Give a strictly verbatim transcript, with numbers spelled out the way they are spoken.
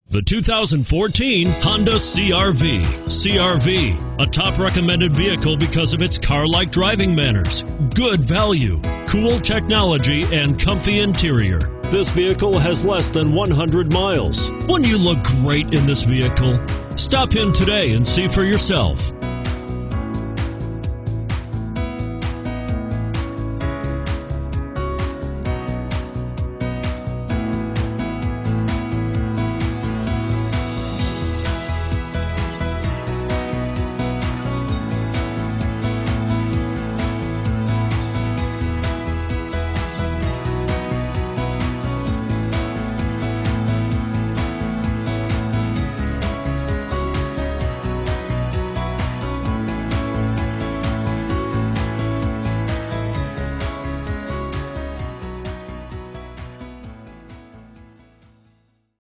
The two thousand fourteen Honda C R V. C R V, a top recommended vehicle because of its car-like driving manners, good value, cool technology, and comfy interior. This vehicle has less than one hundred miles. Wouldn't you look great in this vehicle? Stop in today and see for yourself.